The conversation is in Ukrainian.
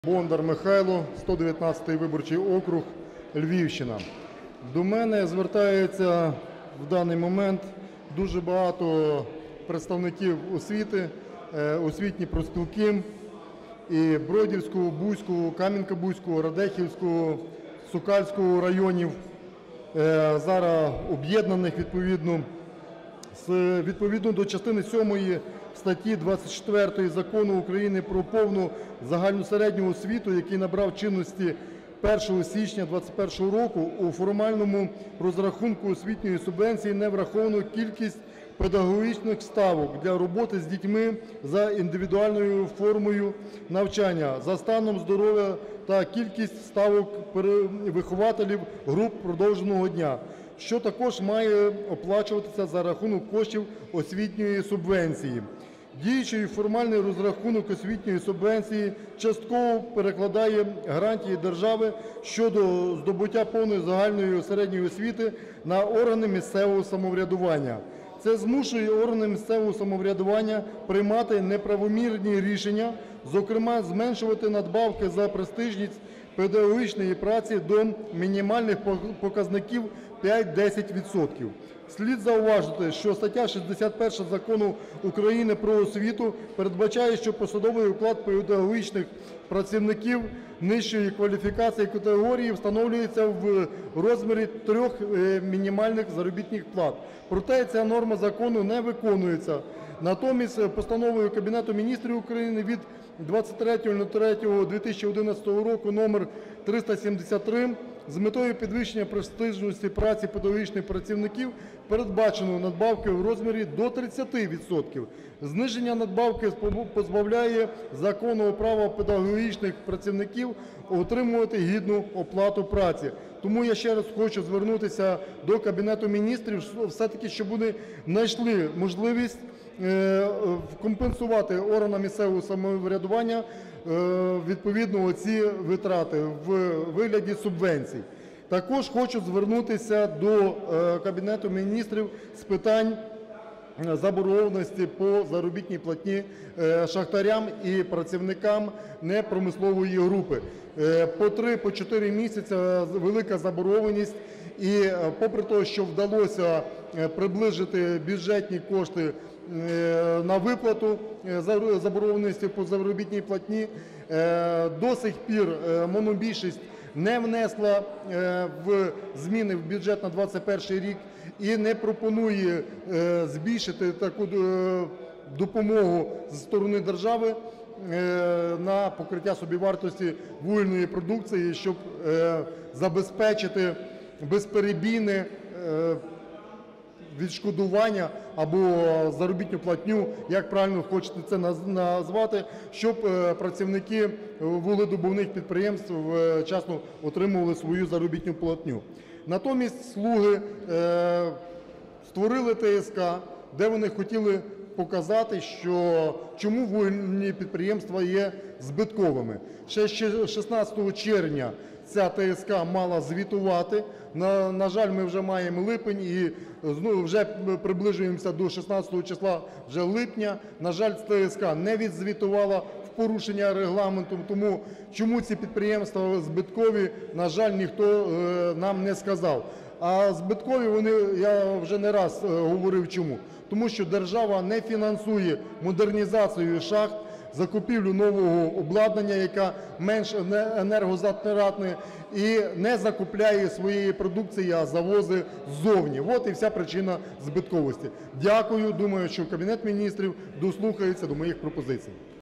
Бондар Михайло, 119-й виборчий округ, Львівщина. До мене звертається в даний момент дуже багато представників освіти, освітні профспілки і Бродівського, Буського, Кам'янка-Бузького, Радехівського, Сокальського районів, зараз об'єднаних відповідно до частини 7 статті 24 Закону України про повну загальну середню освіту, який набрав чинності 1 січня 2021 року, у формальному розрахунку освітньої субвенції не враховано кількість педагогічних ставок для роботи з дітьми за індивідуальною формою навчання, за станом здоров'я та кількість ставок вихователів груп продовженого дня, що також має оплачуватися за рахунок коштів освітньої субвенції. Діючий формальний розрахунок освітньої субвенції частково перекладає гарантії держави щодо здобуття повної загальної середньої освіти на органи місцевого самоврядування. Це змушує органи місцевого самоврядування приймати неправомірні рішення, зокрема зменшувати надбавки за престижність педагогічної праці до мінімальних показників 5–10%. Слід зауважити, що стаття 61 Закону України "Про освіту" передбачає, що посадовий оклад педагогічних працівників нижчої кваліфікації категорії встановлюється в розмірі 3 мінімальних заробітних плат. Проте ця норма закону не виконується. Натомість Постановою Кабінету Міністрів України від 23.03.2011 року номер 373 з метою підвищення престижності праці педагогічних працівників передбачено надбавки в розмірі до 30%. Зниження надбавки позбавляє законного права педагогічних працівників отримувати гідну оплату праці. Тому я ще раз хочу звернутися до Кабінету Міністрів, все-таки, щоб вони знайшли можливість компенсувати органам місцевого самоврядування відповідно ці витрати в вигляді субвенцій. Також хочу звернутися до Кабінету Міністрів з питань заборгованості по заробітній платні шахтарям і працівникам непромислової групи. По 3–4 місяці велика заборгованість, і попри те, що вдалося приблизити бюджетні кошти на виплату заборгованості по заробітній платні, до сих пір монобільшість не внесла в зміни в бюджет на 2021 рік і не пропонує збільшити таку допомогу зі сторони держави на покриття собівартості вугільної продукції, щоб забезпечити безперебійне відшкодування або заробітну платню, як правильно хочете це назвати, щоб працівники вугледобувних підприємств вчасно отримували свою заробітну платню. Натомість "слуги" створили ТСК, де вони хотіли показати, що чому вугільні підприємства є збитковими. Ще 16 червня ця ТСК мала звітувати. На жаль, ми вже маємо липень і вже приближуємося до 16 числа вже липня. На жаль, ТСК не відзвітувала в порушення регламенту, тому чому ці підприємства збиткові, на жаль, ніхто нам не сказав. А збиткові вони, я вже не раз говорив чому. Тому що держава не фінансує модернізацію шахт, закупівлю нового обладнання, яке менш енергозатратне, і не закупляє своєї продукції, а завозить ззовні. От і вся причина збитковості. Дякую. Думаю, що Кабінет Міністрів дослухається до моїх пропозицій.